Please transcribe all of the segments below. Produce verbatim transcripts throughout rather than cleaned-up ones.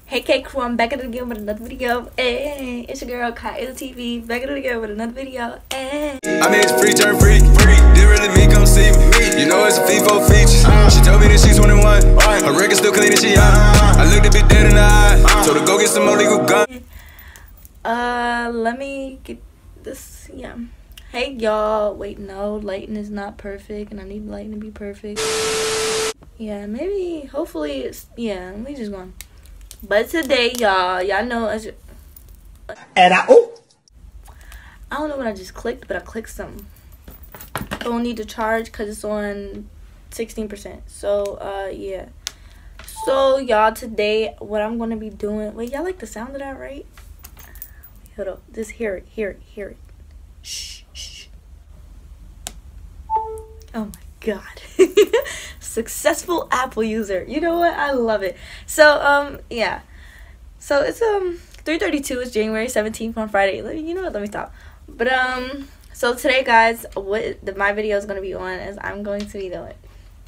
Hey K Crew, I'm back at it again with another video. Hey, it's your girl Kyla T V, back at it again with another video. Hey. I mean, it's free turn freak, freak. Didn't really me come see me. You know it's a FIFO feature. She told me that she's twenty-one. Her record still clean and she out. I looked a bit dead in the eye. Told her go get some more legal gun. Uh, let me get this. Yeah. Hey y'all. Wait, no, lighting is not perfect, and I need lighting to be perfect. Yeah, maybe. Hopefully, it's yeah. We just going. But today, y'all, y'all know as and I oh, I don't know what I just clicked, but I clicked something. Don't need to charge because it's on sixteen percent. So, uh, yeah. So, y'all, today, what I'm gonna be doing. Wait, y'all like the sound of that, right? Hold up, just hear it, hear it, hear it. Shh, shh. Oh my god. Successful Apple user. You know what? I love it. So, um, yeah. So, it's, um, three thirty-two. It's January seventeenth on Friday. Let me, you know what? Let me stop. But, um, so today, guys, what the, my video is going to be on is I'm going to be doing.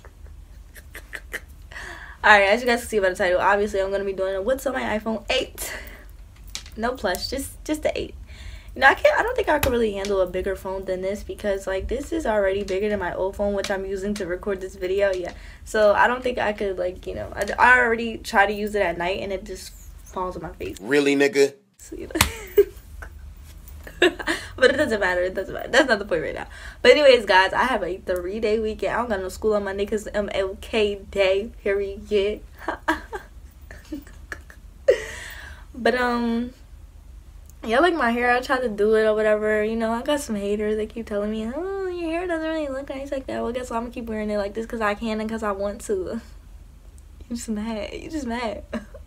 Alright, as you guys can see by the title, obviously, I'm going to be doing what's on my iPhone eight. No plus, just, just the eight. You know, I can't, I don't think I could really handle a bigger phone than this because, like, this is already bigger than my old phone, which I'm using to record this video, yeah. So, I don't think I could, like, you know, I, I already try to use it at night, and it just falls on my face. Really, nigga? So, you know. But it doesn't matter, it doesn't matter. That's not the point right now. But anyways, guys, I have a three-day weekend. I don't got no school on Monday because M L K Day, period. But, um... yeah, I like my hair. I tried to do it or whatever. You know, I got some haters. They keep telling me, oh, your hair doesn't really look nice like that. Well, guess what? I'm going to keep wearing it like this because I can and because I want to. You just mad. You just mad.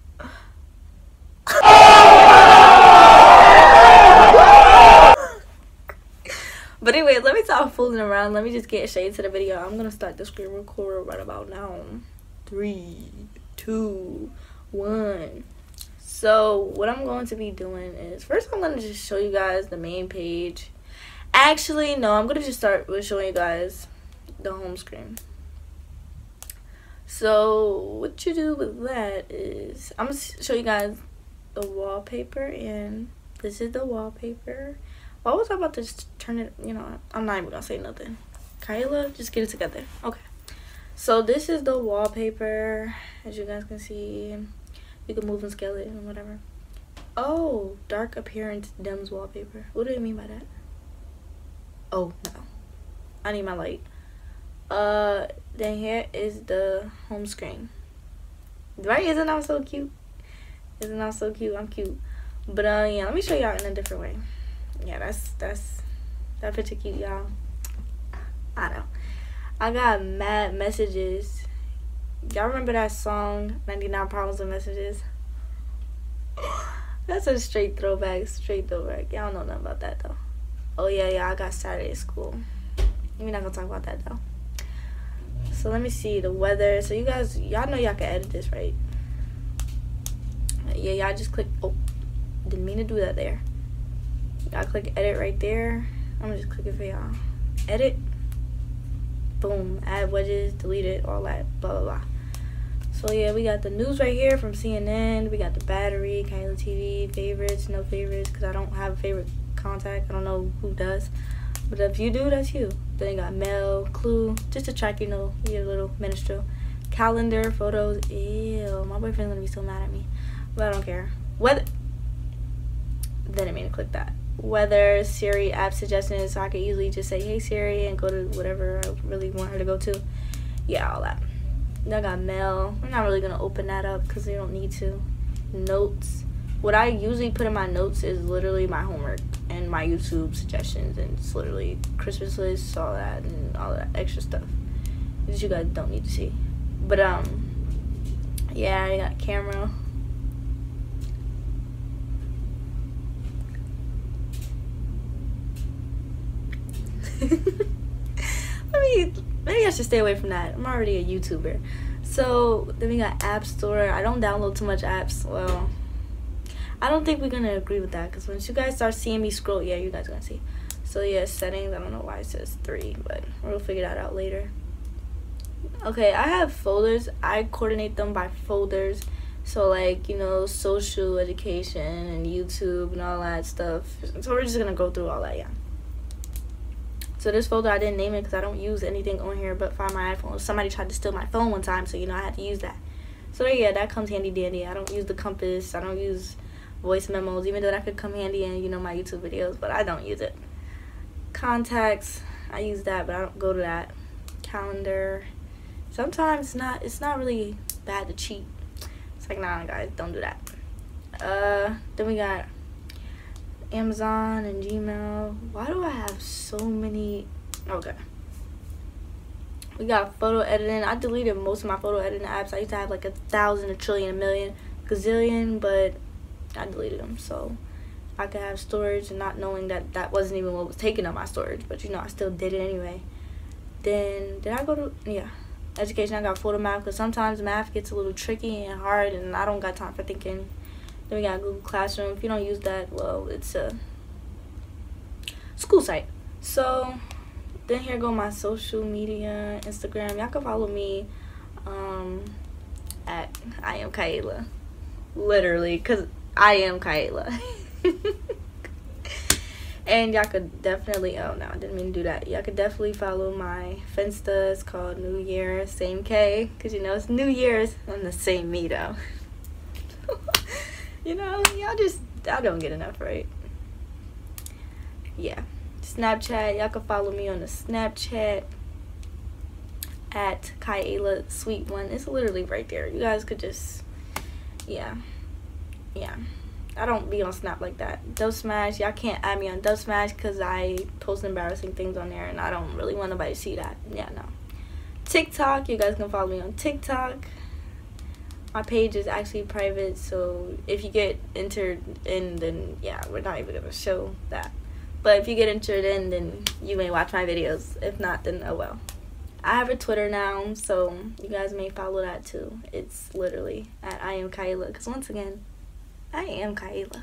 But anyway, let me stop fooling around. Let me just get straight to the video. I'm going to start the screen recorder right about now. Three, two, one. So, what I'm going to be doing is, first I'm going to just show you guys the main page. Actually, no, I'm going to just start with showing you guys the home screen. So, what you do with that is, I'm going to show you guys the wallpaper, and this is the wallpaper. Why was I about to just turn it, you know, I'm not even going to say nothing. Kyla, just get it together. Okay. So, this is the wallpaper, as you guys can see. You can move and scale it and whatever. Oh, dark appearance dims wallpaper. What do you mean by that? Oh, no. I need my light. Uh, then here is the home screen. Right? Isn't that so cute? Isn't that so cute? I'm cute. But, uh, yeah, let me show y'all in a different way. Yeah, that's, that's, that picture cute, y'all. I know. I got mad messages. Y'all remember that song, ninety-nine Problems and Messages? That's a straight throwback, straight throwback. Y'all know nothing about that, though. Oh, yeah, yeah, I got Saturday school. We're not gonna talk about that, though. So, let me see the weather. So, you guys, y'all know y'all can edit this, right? Yeah, y'all just click. Oh, didn't mean to do that there. Y'all click edit right there. I'm gonna just click it for y'all. Edit. Boom. Add wedges, delete it, all that, blah, blah, blah. So, yeah, we got the news right here from C N N. We got the battery, Kyla T V, favorites, no favorites, because I don't have a favorite contact. I don't know who does. But if you do, that's you. Then you got mail, clue, just to track, you know, your little minstrel. Calendar, photos. Ew, my boyfriend's going to be so mad at me. But I don't care. Weather. Then I mean to click that. Weather, Siri, app suggestions, so I could easily just say, hey Siri, and go to whatever I really want her to go to. Yeah, all that. Then I got mail. I'm not really going to open that up because you don't need to. Notes. What I usually put in my notes is literally my homework and my YouTube suggestions, and it's literally Christmas lists, all that, and all that extra stuff that you guys don't need to see. But, um, yeah, I got camera. Let me, maybe I should stay away from that. I'm already a YouTuber. So, then we got App Store. I don't download too much apps. Well, I don't think we're going to agree with that, because once you guys start seeing me scroll, yeah, you guys are going to see. So, yeah, settings. I don't know why it says three, but we'll figure that out later. Okay, I have folders. I coordinate them by folders. So like, you know, social education and YouTube and all that stuff. So we're just gonna go through all that, yeah. So this folder, I didn't name it because I don't use anything on here but Find My iPhone. Somebody tried to steal my phone one time, so you know I had to use that. So yeah, that comes handy dandy. I don't use the compass. I don't use voice memos, even though that could come handy in, you know, my YouTube videos, but I don't use it. Contacts, I use that, but I don't go to that. Calendar. Sometimes it's not it's not really bad to cheat. It's like, nah, guys, don't do that. Uh, then we got Amazon and Gmail. Why do I have so many? Okay. We got photo editing. I deleted most of my photo editing apps. I used to have like a thousand, a trillion, a million, gazillion, but I deleted them so I could have storage and not knowing that that wasn't even what was taking up my storage. But you know, I still did it anyway. Then, did I go to, yeah. Education, I got photo math because sometimes math gets a little tricky and hard and I don't got time for thinking. Then we got Google Classroom. If you don't use that, well, it's a school site. So then here go my social media, Instagram. Y'all can follow me um, at I am Kaela. Literally, because I am Kaela. And y'all could definitely, oh no, I didn't mean to do that. Y'all could definitely follow my Finsta. It's called New Year, same K, because you know it's New Year's. I'm the same me though. You know, y'all just, I don't get enough, right? Yeah. Snapchat, y'all can follow me on the Snapchat at Kaela Sweet One. It's literally right there. You guys could just, yeah, yeah. I don't be on Snap like that. Dub Smash, y'all can't add me on Dub Smash because I post embarrassing things on there and I don't really want nobody to see that. Yeah, no. TikTok, you guys can follow me on TikTok. My page is actually private, so if you get entered in, then yeah, we're not even going to show that. But if you get entered in, then you may watch my videos. If not, then oh well. I have a Twitter now, so you guys may follow that too. It's literally at I am Kaela, because once again, I am Kaela.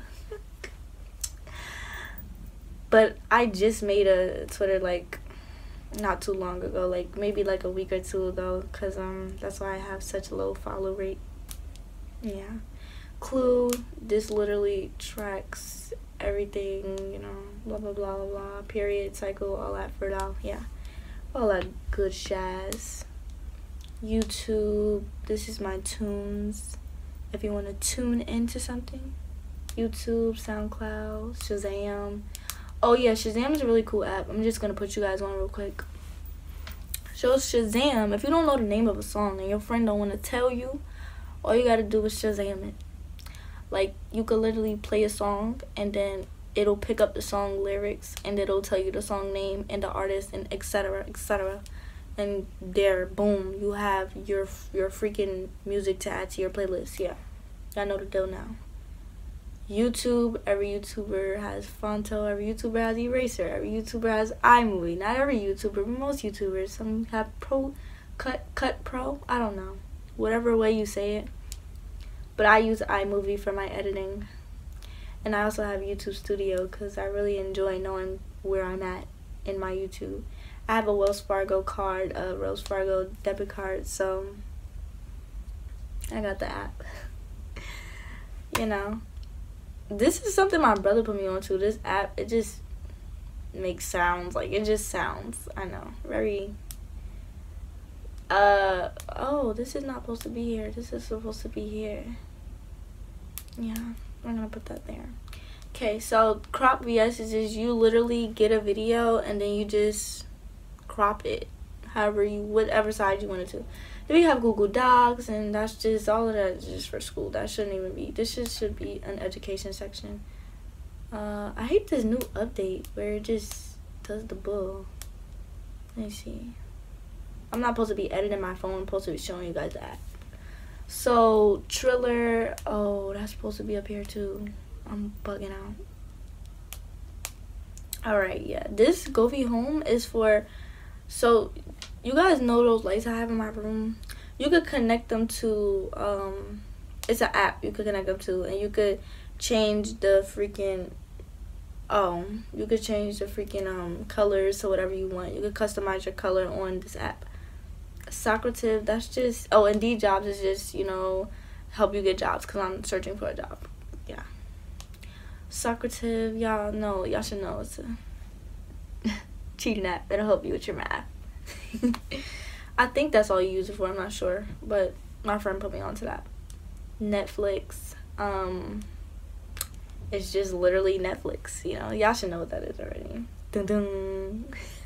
But I just made a Twitter like not too long ago, like maybe like a week or two ago, because um that's why I have such a low follow rate. Yeah. Clue, this literally tracks everything, you know, blah blah blah blah blah, period, cycle, all that for now. Yeah, all that good shaz. YouTube, this is my tunes. If you want to tune into something, YouTube, SoundCloud, Shazam. Oh yeah, Shazam is a really cool app. I'm just gonna put you guys on real quick. So Shazam, if you don't know the name of a song and your friend don't want to tell you, all you gotta do is Shazam it. Like, you could literally play a song and then it'll pick up the song lyrics and it'll tell you the song name and the artist and et cetera, et cetera. And there, boom, you have your your freaking music to add to your playlist. Yeah, y'all know the deal now. YouTube, every YouTuber has Fonto, every YouTuber has Eraser, every YouTuber has iMovie. Not every YouTuber, but most YouTubers. Some have Pro, Cut, Cut Pro, I don't know. Whatever way you say it. But I use iMovie for my editing. And I also have YouTube Studio because I really enjoy knowing where I'm at in my YouTube. I have a Wells Fargo card, a Wells Fargo debit card, so I got the app. You know, this is something my brother put me on to. This app, it just makes sounds, like it just sounds, I know, very, uh, oh, this is not supposed to be here. This is supposed to be here. Yeah, I'm gonna put that there. Okay, so crop V S is just you literally get a video and then you just crop it however you, whatever size you want it to. Then we have Google Docs, and that's just, all of that is just for school. That shouldn't even be, this just should be an education section. uh I hate this new update where it just does the bull. Let me see. I'm not supposed to be editing my phone. I'm supposed to be showing you guys that. So Triller, oh, that's supposed to be up here too. I'm bugging out. Alright, yeah, this Govee Home is for, so you guys know those lights I have in my room? You could connect them to, um, it's an app you could connect them to, and you could change the freaking, oh, you could change the freaking um colors to whatever you want. You could customize your color on this app. Socrative, that's just, oh, Indeed Jobs is just, you know, help you get jobs because I'm searching for a job. Yeah. Socrative, y'all know, y'all should know it's a cheating app. It'll help you with your math. I think that's all you use it for. I'm not sure, but my friend put me onto that. Netflix. Um, it's just literally Netflix. You know, y'all should know what that is already. Dun dun.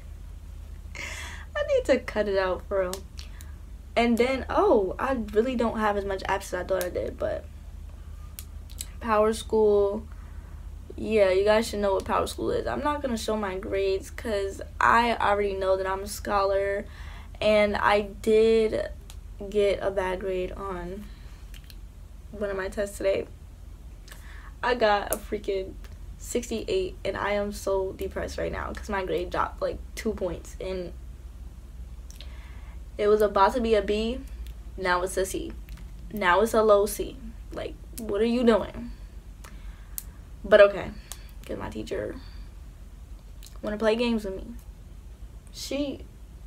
I need to cut it out for real. And then, oh, I really don't have as much apps as I thought I did, but Power School. Yeah, you guys should know what Power School is. I'm not going to show my grades because I already know that I'm a scholar. And I did get a bad grade on one of my tests today. I got a freaking sixty-eight. And I am so depressed right now because my grade dropped like two points. And it was about to be a B. Now it's a C. Now it's a low C. Like, what are you doing? But okay, because my teacher want to play games with me. She,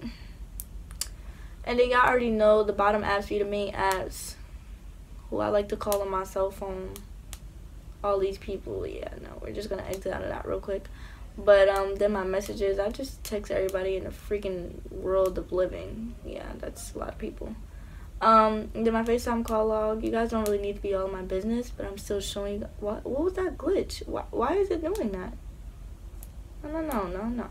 and then y'all already know the bottom apps be the main apps, who I like to call on my cell phone. All these people, yeah, no, we're just going to exit out of that real quick. But um, then my messages, I just text everybody in the freaking world of living. Yeah, that's a lot of people. Um, then my FaceTime call log, you guys don't really need to be all in my business, but I'm still showing, what, what was that glitch? Why, why is it doing that? No, no, no, no, no.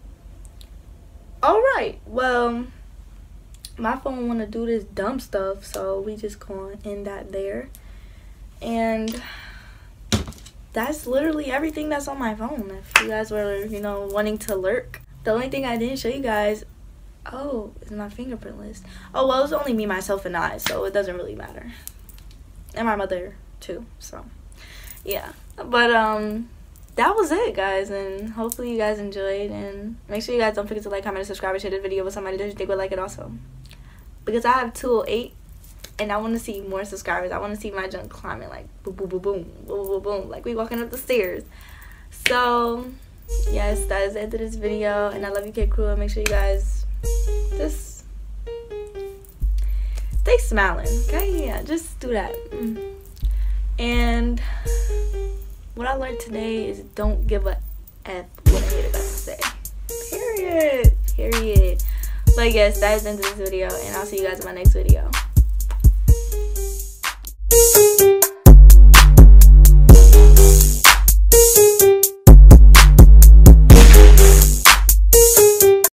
Alright, well, my phone want to do this dumb stuff, so we just going to end that there. And that's literally everything that's on my phone. If you guys were, you know, wanting to lurk. The only thing I didn't show you guys, oh, is my fingerprint list. Oh, well, it's only me, myself, and I, so it doesn't really matter. And my mother, too, so, yeah. But, um, that was it, guys, and hopefully you guys enjoyed, and make sure you guys don't forget to like, comment, and subscribe, and share this video with somebody that you think would like it also. Because I have two oh eight, and I want to see more subscribers. I want to see my junk climbing, like, boom, boom, boom, boom, boom, boom, boom, like we walking up the stairs. So, yes, that is the end of this video, and I love you, Kid Crew, and make sure you guys just stay smiling, okay? Yeah, just do that. And what I learned today is don't give a F what a hater got to say. Period. Period. But yes, that is the end of this video, and I'll see you guys in my next video.